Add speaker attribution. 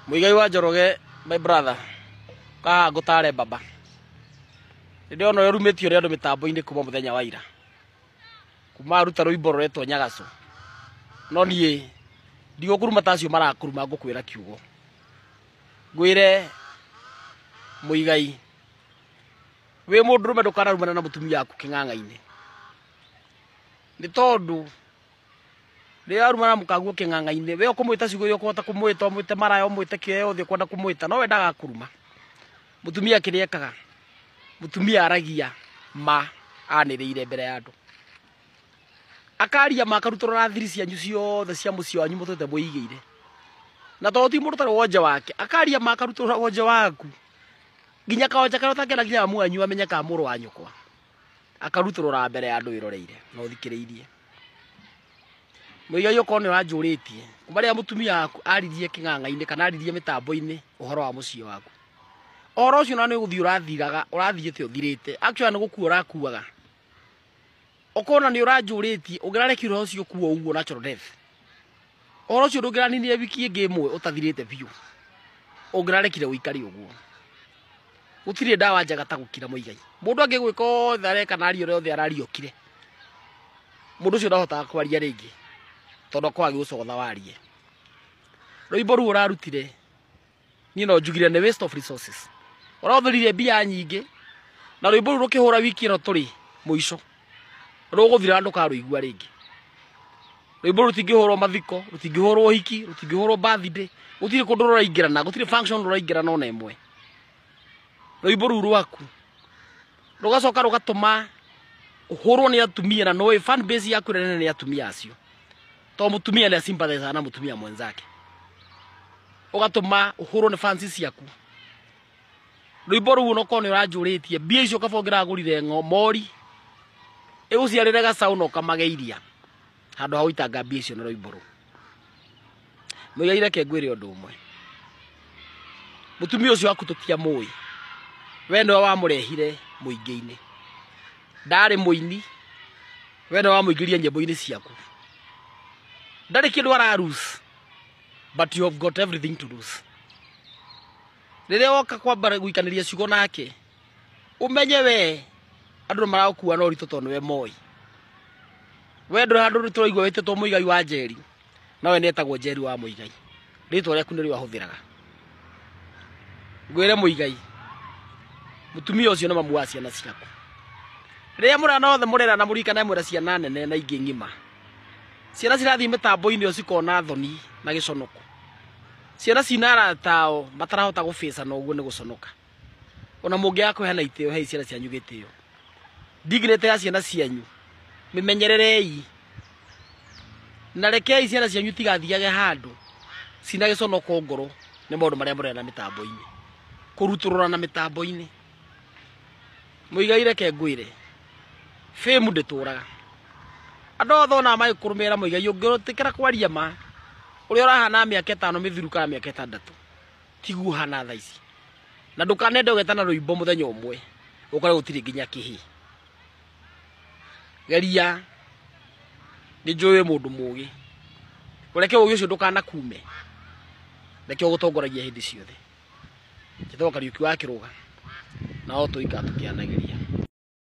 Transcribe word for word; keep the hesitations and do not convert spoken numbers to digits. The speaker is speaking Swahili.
Speaker 1: Muigai wa Njoroge, my brother, ka ngutare baba. Ndio no rumetio ri andu mitambo-ini kuma muthenya wa ira. Kuma ruta rwimbo rwetwo Nyagacu. No nie ndigũkuruma tacio marakuruma ngũkwĩra kiugo. Ngwĩre Muigai, we mũndũrũme ndũkanarumana na mũtumia waku kĩng'ang'a-inĩ. Nĩ tondũ rĩrĩa arumana mũkaguo kĩng'ang'a-inĩ, we ũkũmwĩta ciugo iria ũkũhota kũmwĩta, ũmwĩte maraya, ũmwĩte kĩoya ũthiĩ kwenda kũmwĩta, no we ndagakuruma. Mũtumia kĩrĩa ekaga, mũtumia aragia ma anĩrĩire mbere ya andũ. Akaria makarutũra na thiri cianyu ciothe cia mũciĩ wanyu mũtũte mũigĩire. Na tondũ ti mũndũ tarĩ wonje wake, akaria makarutũra wonje waku. Nginya kaonje karĩa ũtangĩenda nginya mwanyu amenye ka mũrũ wa nyũkwa. Akarutũrũra mbere ya andũ ĩroreire na ũthikĩrĩirie. Muigai ũkorwo nĩ ũranjũrĩtie, kuma rĩrĩa mũtumia waku aririe kĩng'ang'a-inĩ kana aririe mĩtambo-inĩ ũhoro wa mũciĩ waku. Ũhoro ũcio na nĩ ũgũthiĩ ũrathiraga, ũrathiĩte ũthirĩte. Actually nĩ gũkua ũrakuaga. Ũkona nĩ ũranjũrĩtie, ũngĩrarekire ũhoro ũcio kuo ũguo natural death. Ũhoro ũcio ndũngĩraninire wiki ĩngĩ ĩmwe ũtathirĩte biũ. Ũngĩrarekire ũikari ũguo. Gũtirĩ ndawa njega ta gũkira Muigai. Mũndũ angĩgwĩka othe areka na ario othe arariokire. Mũndũ ũcio ndahotaga kwaria rĩngĩ. Tondũ kwagi gũcogotha warie. Rwĩmbo rũu ũrarutire niĩ no njugire nĩ waste of resources. Ũrahũthĩrire mbia nyingĩ na rwĩmbo rũu rũkĩhũra wiki ĩno tũrĩ mũico. Rũgũthira ndũkarũigua rĩngĩ. Rwĩmbo rũu rũtingĩhũrwo mathiko, rũtingĩhũrwo ũhiki, rũtingĩhũrwo birthday, gũtirĩ kũndũ rũraingĩrana, gũtirĩ function rũraingĩrana ona ĩmwe. Rwĩmbo rũu rwaku rũgacoka rũgatũma ũhũrwo nĩ atumia na no fan base yaku nene nĩ atumia acio. To mutumia nĩ sympathize na mutumia mwenzake. Ugatuma uhuru ni fans ciaku. Rwĩmbo rũu no kono ũranjũrĩtie, mbia icio kaba ũngĩragũrire ng'omori. Ĩgũciarĩre gacaũ no kamageiria. Handũ ha gũitanga mbia icio na rwĩmbo rũu. Muigai reke ngwĩre ũndũ ũmwe. Mutumia ũcio waku tũtiamũĩ. We nĩwe wamũrehire mũingĩ-inĩ. Ndarĩ mũini. We nĩwe wamũingĩria nyĩmbo-inĩ ciaku. Ndarĩ kĩndũ ara lose, but you have got everything to lose. Rĩrĩa woka kwamba gũikanĩria ciugo nake, ũmenye we andũ maragũkua no ritũ tondũ we moi. We ndũrĩ handũ tũraigua wĩtĩtwo Muigai wa Njeri, na we nĩetagwo Njeri wa Muigai. Rĩtwa rĩaku nĩrĩo ahũthĩraga. Ngwĩre Muigai, mũtumia ũcio nĩ mamu wa ciana ciaku. Rĩrĩa mũrana othe mũrera na mũrikana mwĩra ciana nene na ingĩ ng'ima. Ciana cirathiĩ mĩtambo-inĩ cikona thoni na gĩconoko. Ciana cinara tao matarahota gũbĩca na ũguo nĩ gũconoka. Ona mũngĩaga kũheana itĩo hei ciana cianyu gĩtĩo. Dignity ya ciana cianyu mĩmenyererei. Na rekei ciana cianyu tigathiage handũ cina gĩconoko ngoro nĩ maũndũ marĩa mũrena mĩtambo-inĩ. Kũrutũrũra na mĩtambo-inĩ. Muigai reke ngwĩre. Fame ndĩtũraga. Andũ othe ona magĩkũrũmĩrĩra Muigai ũngĩrũtĩkĩra kwaria ma. Ũrĩa ũrahana mĩaka ĩtano mĩthiru kana mĩaka ĩtandatũ. Tiguo hana thaa ici. Na ndũkanende ũgetana rwĩmbo mũthenya ũmwe. Ũkore gũtirĩ nginya kĩhĩ. Geria. Nĩ njũĩ mũndũ mũũgĩ. Ũreke ũũgĩ ũcio ndũkanakume. Reke ũgũtongoragia hĩndĩ ciothe. Njĩtagwo Kariuki wa Kĩrũga. Na o tũikara tũkĩanagĩria.